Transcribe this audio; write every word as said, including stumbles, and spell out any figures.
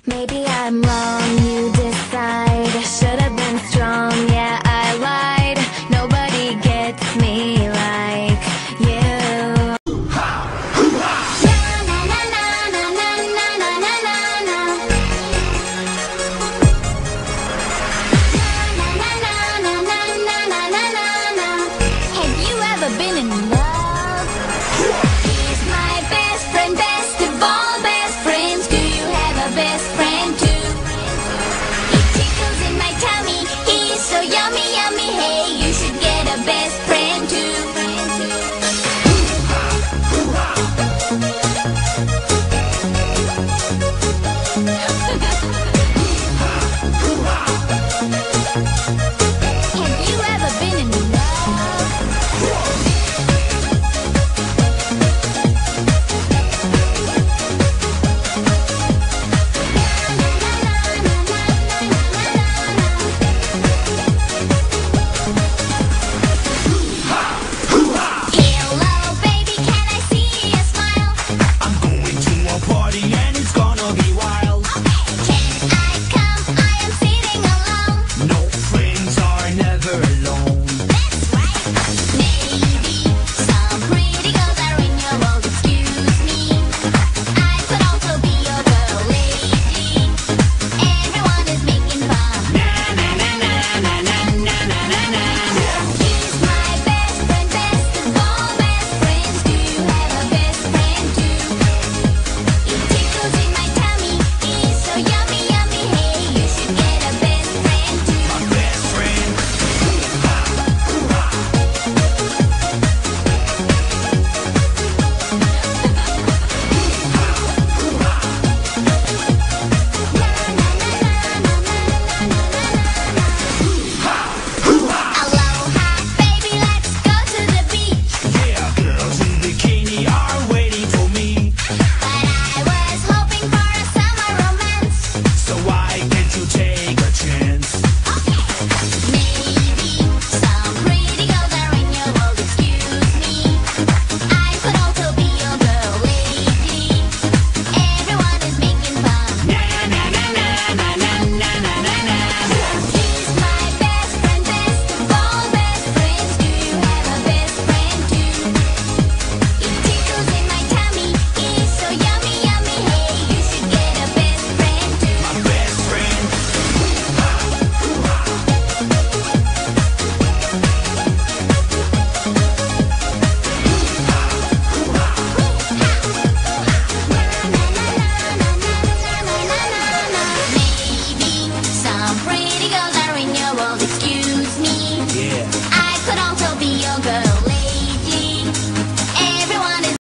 Maybe I'm wrong, you decide. Should have been strong, yeah, I lied. Nobody gets me like you. Have you ever been in love? He's my best friend, best of all best friends. Do you have a best friend too? He tickles in my tummy, he's so yummy, yummy. Hey, you should get a best friend too.